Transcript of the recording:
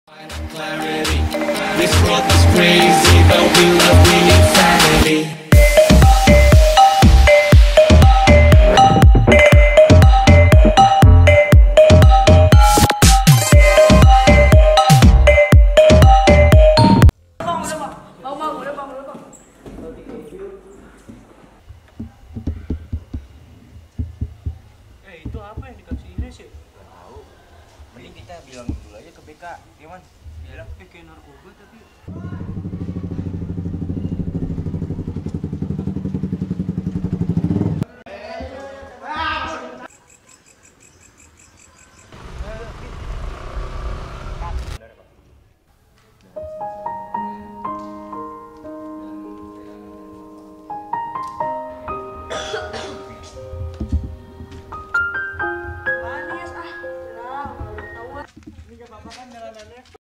Clarity. This world is crazy, but we need sanity. Itu apa yang dikasih ini sih? Tahu. Mending kita bilang dulu aja ke BK, gimana? Bilang Kayak narkoba tapi